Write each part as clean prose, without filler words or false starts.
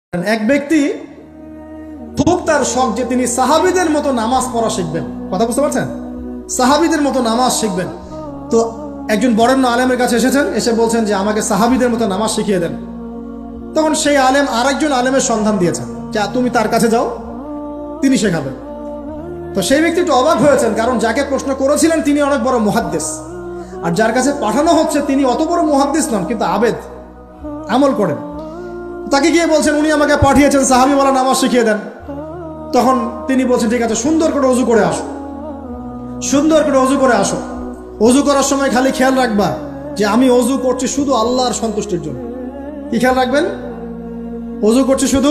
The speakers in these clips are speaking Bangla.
এক ব্যক্তি খুব তার শখ যে তিনি সাহাবীদের মতো নামাজ পড়া শিখবেন। কথা বুঝতে পারছেন? সাহাবীদের মতো নামাজ শিখবেন। তো একজন বরেণ্য আলেমের কাছে এসেছেন, এসে বলছেন যে আমাকে সাহাবীদের মতো নামাজ শিখিয়ে দেন। তখন সেই আলেম আরেকজন আলেমের সন্ধান দিয়েছেন যে তুমি তার কাছে যাও, তিনি শেখাবেন। তো সেই ব্যক্তি একটু অবাক হয়েছেন, কারণ যাকে প্রশ্ন করেছিলেন তিনি অনেক বড় মুহাদ্দিস, আর যার কাছে পাঠানো হচ্ছে তিনি অত বড় মুহাদ্দিস নন, কিন্তু আবেদ, আমল করেন। তাকে গিয়ে বলছেন উনি আমাকে পাঠিয়েছেন সাহাবী বলা নামাজ শিখিয়ে দেন। তখন তিনি বলছেন ঠিক আছে, সুন্দর করে ওযু করে আসো, সুন্দর করে ওযু করে আসো। ওযু করার সময় খালি খেয়াল রাখবা যে আমি ওযু করছি শুধু আল্লাহর সন্তুষ্টির জন্য। কি খেয়াল রাখবেন? ওযু করছি শুধু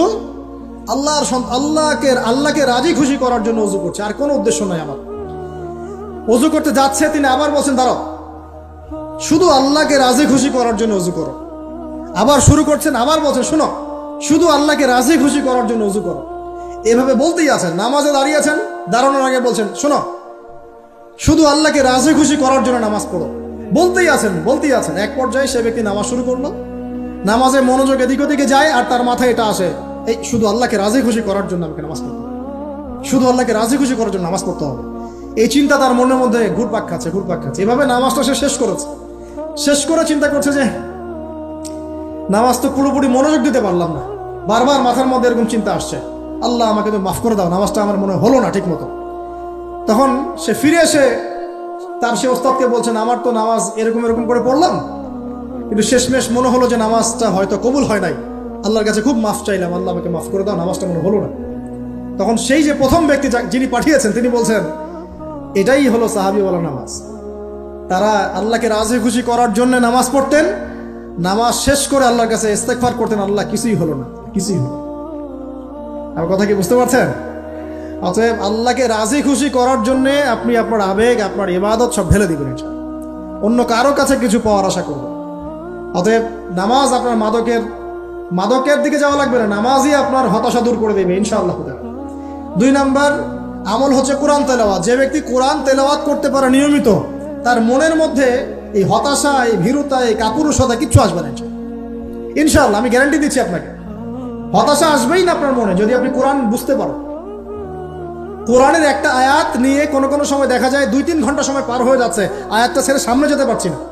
আল্লাহকে রাজি খুশি করার জন্য ওযু করছে, আর কোনো উদ্দেশ্য নাই আমার। ওযু করতে যাচ্ছে, তিনি আবার বলছেন দাঁড়াও, শুধু আল্লাহকে রাজি খুশি করার জন্য ওযু করো। আবার শুরু করছেন, আবার বলছেন শোনো, শুধু আল্লাহকে রাজি খুশি করার জন্য ওযু করো। এভাবে বলতেই আছেন, নামাজে দাঁড়িয়েছেন, দাঁড়ানোর আগে বলছেন শোনো, শুধু আল্লাহকে রাজি খুশি করার জন্য নামাজ পড়ো। বলতেই আছেন। এক পর্যায়ে সে ব্যক্তি নামাজ শুরু করলো, নামাজে মনোযোগ এদিক ওদিকে যায়, আর তার মাথায় এটা আসে, এই শুধু আল্লাহকে রাজি খুশি করার জন্য আমাকে নামাজ পড়তে হবে, শুধু আল্লাহকে রাজি খুশি করার জন্য নামাজ পড়তে হবে। এই চিন্তা তার মনের মধ্যে ঘুরপাক খাচ্ছে। এভাবে নামাজটা সে শেষ করেছে। শেষ করে চিন্তা করছে যে নামাজ তো পুরোপুরি মনোযোগ দিতে পারলাম না, বারবার মাথার মধ্যে এরকম চিন্তা আসছে, আল্লাহ আমাকে তো মাফ করে দাও, নামাজটা আমার মনে হলো না ঠিক মতো। তখন সে ফিরে এসে তার সে ওস্তাদকে বলছেন আমার তো নামাজ এরকম করে পড়লাম, কিন্তু শেষমেশ মনে হলো যে নামাজটা হয়তো কবুল হয় নাই, আল্লাহর কাছে খুব মাফ চাইলাম, আল্লাহ আমাকে মাফ করে দাও, নামাজটা মনে হলো না। তখন সেই যে প্রথম ব্যক্তি যিনি পাঠিয়েছেন তিনি বলছেন এটাই হলো সাহাবী বলা নামাজ। তারা আল্লাহকে রাজি খুশি করার জন্য নামাজ পড়তেন, নামাজ শেষ করে আল্লাহর কাছে ইস্তেগফার করতেন, আল্লাহ কিছুই হলো না, কিছুই হলো। আমার কথা কি বুঝতে পারছেন? অতএব আল্লাহকে রাজি খুশি করার জন্য আপনি আপনার আবেগ, আপনার ইবাদত সব ঢেলে দিবেন, অন্য কারো কাছে কিছু পাওয়ার আশা করবেন। অতএব নামাজ আপনার মাদকের দিকে যাওয়া লাগবে না, নামাজই আপনার হতাশা দূর করে দেবে ইনশাআল্লাহ। 2 নাম্বার আমল হচ্ছে কোরআন তেলাওয়াত। যে ব্যক্তি কোরআন তেলাওয়াত করতে পারে নিয়মিত, তার মনের মধ্যে এই হতাশা, এই ভীরুতা, এই কাপুরুষতা কিচ্ছু আসবে না ইনশাআল্লাহ। আমি গ্যারান্টি দিচ্ছি আপনাকে, হতাশা আসবেই না আপনার মনে যদি আপনি কোরআন বুঝতে পারেন। কোরআনের একটা আয়াত নিয়ে কোনো সময় দেখা যায় 2-3 ঘন্টা সময় পার হয়ে যাচ্ছে, আয়াতটা ছেড়ে সামনে যেতে পারছি না।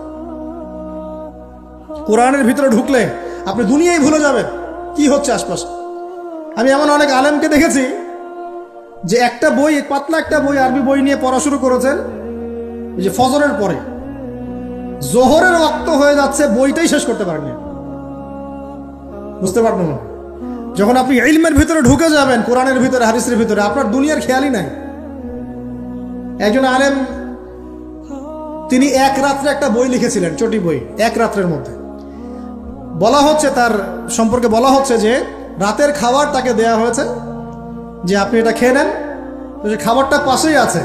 কোরআনের ভিতরে ঢুকলে আপনি দুনিয়ায় ভুলে যাবেন কি হচ্ছে আশপাশে। আমি এমন অনেক আলেমকে দেখেছি যে একটা বই, পাতলা একটা বই, আরবি বই নিয়ে পড়া শুরু করেছেন, যে ফজরের পরে জোহরের ওয়াক্ত হয়ে যাচ্ছে, বইটাই শেষ করতে পারেননি। বুঝতে পারবেন না, যখন আপনি ইলমের ভিতরে ঢুকে যাবেন, কোরআনের ভিতরে, হাদিসের ভিতরে, আপনার দুনিয়ার খেয়ালই নাই। একজন আলেম তিনি এক রাত্রে একটা বই লিখেছিলেন, চটি বই, এক রাত্রের মধ্যে। বলা হচ্ছে, তার সম্পর্কে বলা হচ্ছে যে রাতের খাবার তাকে দেয়া হয়েছে যে আপনি এটা খেয়ে নেন। খাবারটা পাশেই আছে,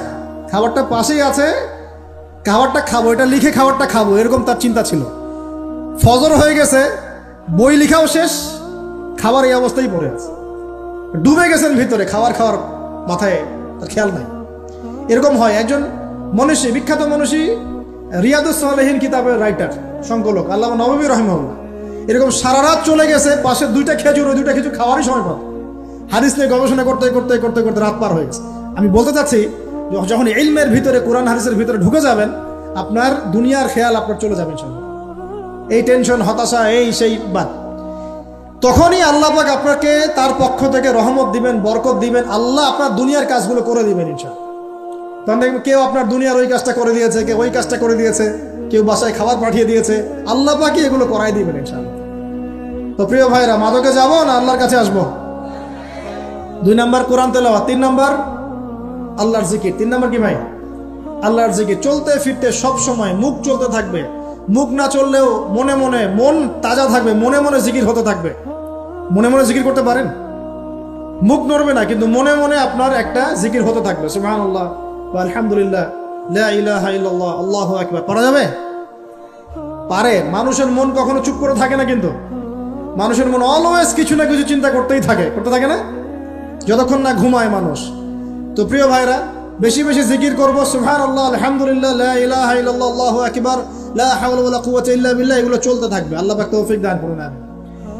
খাবারটা খাবো, এটা লিখে খাবারটা খাবো, এরকম তার চিন্তা ছিল। ফজর হয়ে গেছে, বই লিখাও শেষ, খাবার এই অবস্থায় পড়ে আছে, ডুবে গেছেন ভিতরে, খাওয়ার মাথায় তার খেয়াল নাই। এরকম হয়। একজন মনীষী, বিখ্যাত মনীষী, রিয়াদুস সালেহীন কিতাবের রাইটার, সংকলক আল্লামা নববী রাহিমাহুল্লাহ, এরকম সারা রাত চলে গেছে, পাশে 2টা খেজুর, ওই 2টা খেজুর খাওয়ারই সময় পাবে। হাদিস নিয়ে গবেষণা করতে রাত পার হয়ে গেছে। আমি বলতে চাচ্ছি, যখন ইলমের ভিতরে, কোরআন হাদিসের ভিতরে ঢুকে যাবেন, আপনার দুনিয়ার খেয়াল আপনার চলে যাবেন সব, এই টেনশন, হতাশা, এই সেই বাদ। তখনই আল্লাহ পাক আপনাকে তার পক্ষ থেকে রহমত দিবেন, বরকত দিবেন, আল্লাহ আপনার দুনিয়ার কাজগুলো করে দিবেন ইনশাআল্লাহ। তখন দেখবেন কেউ আপনার দুনিয়ার ওই কাজটা করে দিয়েছে, কেউ ওই কাজটা করে দিয়েছে, কেউ বাসায় খাবার পাঠিয়ে দিয়েছে, আল্লাহ পাকই এগুলো করাই দিবেন ইনশাআল্লাহ। তো প্রিয় ভাইরা, মাদকে যাবো না আল্লাহর কাছে আসবো? 2 নাম্বার কোরআন তেলাওয়াত, 3 নাম্বার আল্লাহর জিকির। 3 নাম্বার কি ভাই? আল্লাহর জিকির। চলতে ফিরতে সব সময় মুখ চলতে থাকবে, মুখ না চললেও মনে মনে মন তাজা থাকবে, মনে মনে জিকির হতে থাকবে। মনে মনে জিকির করতে পারেন? মুখ নড়বে না, কিন্তু মনে মনে আপনার একটা জিকির হতে থাকবে, সুবহানাল্লাহ ওয়া আলহামদুলিল্লাহ, লা ইলাহা ইল্লাল্লাহ, আল্লাহু আকবার। পারা যাবে? পারে। মানুষের মন কখনো চুপ করে থাকে না, কিন্তু মানুষের মন অলওয়েজ কিছু না কিছু চিন্তা করতে থাকে না, যতক্ষণ না ঘুমায় মানুষ। তো প্রিয় ভাইরা, বেশি বেশি জিকির করব, সুবহানাল্লাহ, আলহামদুলিল্লাহ, লা ইলাহা ইল্লাল্লাহ, আল্লাহু আকবার, লা হাওলা ওয়ালা কুওয়াতা ইল্লা বিল্লাহ, এগুলো চলতে থাকবে। আল্লাহ পাক তৌফিক দান করুন।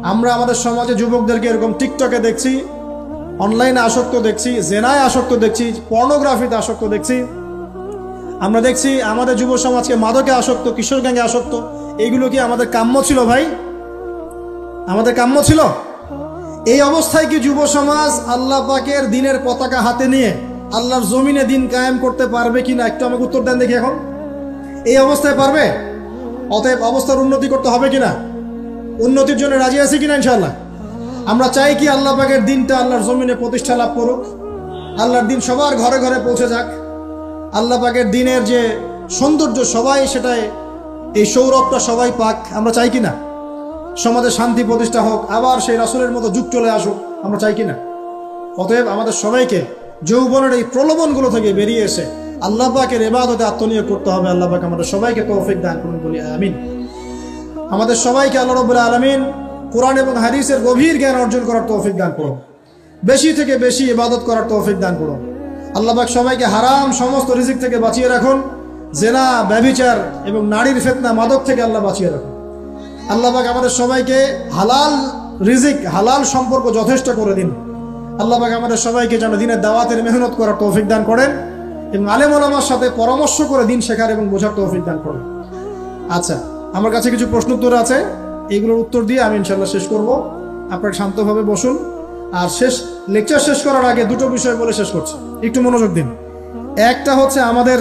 আমরা আমাদের সমাজে যুবকদেরকে এরকম টিকটকে দেখছি, অনলাইনে আসক্ত দেখছি, জেনায় আসক্ত দেখছি, পর্নোগ্রাফিতে আসক্ত দেখছি। আমরা দেখছি আমাদের যুব সমাজকে মাদকে আসক্ত, কিশোর গ্যাংয়ে আসক্ত। এইগুলো কি আমাদের কাম্য ছিল ভাই? আমাদের কাম্য ছিল? এই অবস্থায় কি যুব সমাজ আল্লাহ পাকের দিনের পতাকা হাতে নিয়ে আল্লাহর জমিনে দিন কায়েম করতে পারবে কিনা একটু আমাকে উত্তর দেন দেখি। এখন এই অবস্থায় পারবে? অতএব অবস্থার উন্নতি করতে হবে কিনা? উন্নতির জন্য রাজি আছি কিনা ইনশাআল্লাহ? আমরা চাই কি আল্লাহ পাকের দিনটা আল্লাহর জমিনে প্রতিষ্ঠা লাভ করুক, আল্লাহর দিন সবার ঘরে ঘরে পৌঁছে যাক, আল্লাহ পাকের দিনের যে সৌন্দর্য সবাই সেটাই, এই সৌরভটা সবাই পাক। আমরা চাই কিনা সমাজে শান্তি প্রতিষ্ঠা হোক, আবার সেই রাসূলের মতো যুগ চলে আসুক? আমরা চাই কিনা? অতএব আমাদের সবাইকে যৌবনের এই প্রলোভনগুলো থেকে বেরিয়ে এসে আল্লাহ পাকের ইবাদতে আত্মনিয়োগ করতে হবে। আল্লাহ পাক আমাদের সবাইকে তৌফিক দান করুন, বলি আমিন। আমাদের সবাইকে আল্লাহ রাব্বুল আলামিন কোরআন এবং হাদিসের গভীর জ্ঞান অর্জন করার তৌফিক দান করুন, বেশি থেকে বেশি ইবাদত করার তৌফিক দান করুন। আল্লাহ পাক সবাইকে হারাম সমস্ত রিজিক থেকে বাঁচিয়ে রাখুন, জেনা, ব্যভিচার এবং নারীর ফিতনা, মাদক থেকে আল্লাহ বাঁচিয়ে রাখুন। আল্লাহ পাক আমাদের সবাইকে হালাল রিজিক, হালাল সম্পর্ক যথেষ্ট করে দিন। আল্লাহ পাক আমাদের সবাইকে যেন দিনের দাওয়াতের মেহনত করার তৌফিক দান করেন এবং আলেম ওলামার সাথে পরামর্শ করে দিন শেখার এবং বোঝার তৌফিক দান করেন। আচ্ছা, আমার কাছে কিছু প্রশ্ন উত্তর আছে, এইগুলোর উত্তর দিয়ে আমি ইনশাল্লাহ শেষ করব। আপনারা শান্তভাবে বসুন। আর লেকচার শেষ করার আগে দুটো বিষয় বলে শেষ করছি, একটু মনোযোগ দিন। একটা হচ্ছে আমাদের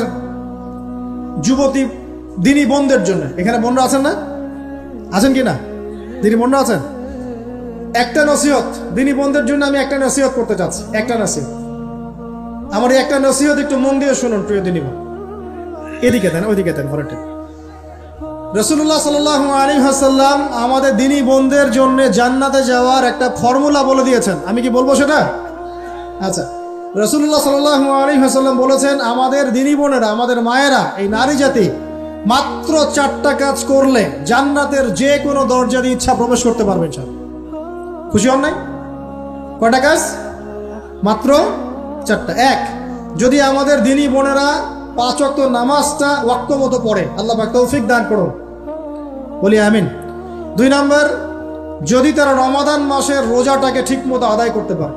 যুবতী দিনী বোনদের জন্য, এখানে বোনরা আছেন না? আছেন কি না? দিনী বোনরা আছেন? একটা নসিহত দিনী বোনদের জন্য আমি একটা নসিহত করতে চাচ্ছি, একটা নসিহত। আমার এই একটা নসিহত একটু মন দিয়ে শুনুন প্রিয় দিনী বোন। এদিকে দেন, ওইদিকে দেন, ঘরেটা। রাসূলুল্লাহ সাল্লাল্লাহু আলাইহি ওয়াসাল্লাম আমাদের দিনী বোনদের জন্য জান্নাতে যাওয়ার একটা ফর্মুলা বলে দিয়েছেন। আমি কি বলবো সেটা? আচ্ছা, রাসূলুল্লাহ সাল্লাল্লাহু আলাইহি ওয়াসাল্লাম বলেছেন আমাদের দিনী বোনেরা, আমাদের মায়েরা, এই নারী জাতি মাত্র 4টা কাজ করলে জান্নাতের যে কোনো দরজা দিয়ে ইচ্ছা প্রবেশ করতে পারবে। খুশি হন নাই? কয়টা কাজ? মাত্র 4টা। এক, যদি আমাদের দিনী বোনেরা 5 ওয়াক্ত নামাজটা ওয়াক্ত মতো পড়ে, আল্লাহ পাক তৌফিক দান করুন, বলি আমিন। 2 নাম্বার, যদি তারা রমাদান মাসের রোজাটাকে ঠিক মতো আদায় করতে পারে।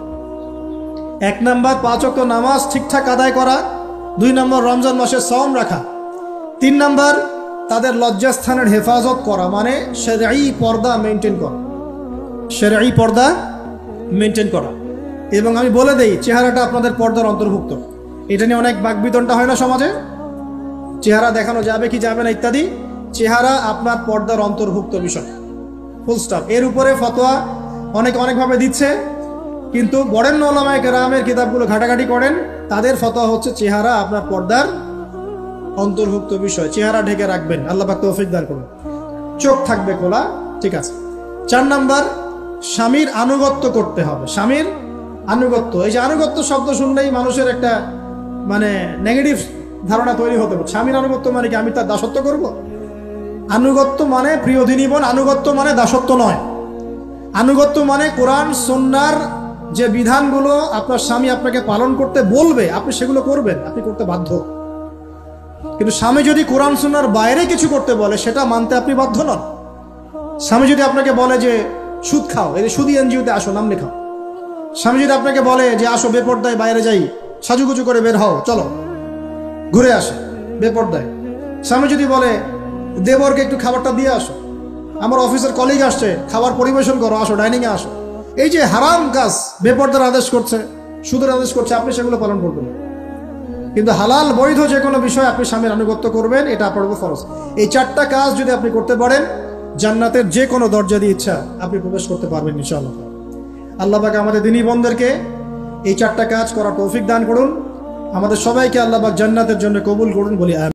1 নাম্বার 5 ওয়াক্ত নামাজ ঠিকঠাক আদায় করা, 2 নাম্বার রমজান মাসের সওম রাখা, 3 নাম্বার তাদের লজ্জাস্থানের হেফাজত করা, মানে শরঈ পর্দা মেনটেন করা, শরঈ পর্দা মেনটেন করা। এবং আমি বলে দেই, চেহারাটা আপনাদের পর্দার অন্তর্ভুক্ত। এটা নিয়ে অনেক বাকবিতণ্ডা হয় না সমাজে, চেহারা দেখানো যাবে কি যাবে না ইত্যাদি। চেহারা আপনার পর্দার অন্তর্ভুক্ত বিষয়, ফুল স্টপ। এর উপরে ফতোয়া অনেকভাবে দিচ্ছে, কিন্তু বরেণ্য উলামায়ে কেরামের কিতাবগুলো ঘাটাঘাটি করেন, তাদের ফতোয়া হচ্ছে চেহারা আপনার পর্দার অন্তর্ভুক্ত বিষয়, চেহারা ঢেকে রাখবেন। আল্লাহ পাক তৌফিক দান করুন। চোখ থাকবে খোলা, ঠিক আছে। 4 নাম্বার, স্বামীর আনুগত্য করতে হবে। স্বামীর আনুগত্য, এই যে আনুগত্য শব্দ শুনলেই মানুষের একটা মানে নেগেটিভ ধারণা তৈরি হতে পারে। স্বামীর আনুগত্য মানে কি আমি তার দাসত্ব করব? আনুগত্য মানে, প্রিয় দিনী বোন, আনুগত্য মানে দাসত্ব নয়। আনুগত্য মানে কোরআন সুন্নাহর যে বিধানগুলো আপনার স্বামী আপনাকে পালন করতে বলবে, আপনি সেগুলো করবেন, আপনি করতে বাধ্য। কিন্তু স্বামী যদি কোরআন সুন্নাহর বাইরে কিছু করতে বলে, সেটা মানতে আপনি বাধ্য নন। স্বামী যদি আপনাকে বলে যে সুদ খাও, এই সুদি এনজিওতে আসো, নাম লেখাও। স্বামী যদি আপনাকে বলে যে আসো বেপর্দায় বাইরে যাই, সাজুগুজু করে বের হও, চলো ঘুরে আসে বেপর্দায়। স্বামী যদি বলে দেবরকে একটু খাবারটা দিয়ে আসো, আমার অফিসের কলিগ আসছে, খাবার পরিবেশন করো, আসো ডাইনিংয়ে আসো। এই যে হারাম কাজ, বেপর্দার আদেশ করছে, সুদের আদেশ করছে, আপনি সেগুলো পালন করবেন। কিন্তু হালাল বৈধ যে কোনো বিষয় আপনি স্বামীর আনুগত্য করবেন, এটা আপনার উপর ফরজ। এই 4টা কাজ যদি আপনি করতে পারেন, জান্নাতের যে কোনো দরজা দিয়ে ইচ্ছা আপনি প্রবেশ করতে পারবেন ইনশাআল্লাহ। আল্লাহ পাক আমাদের দিনী বোনদেরকে এই 4টা কাজ করার তৌফিক দান করুন। আমাদের সবাইকে আল্লাহ পাক জান্নাতের জন্য কবুল করুন, বলি আমিন।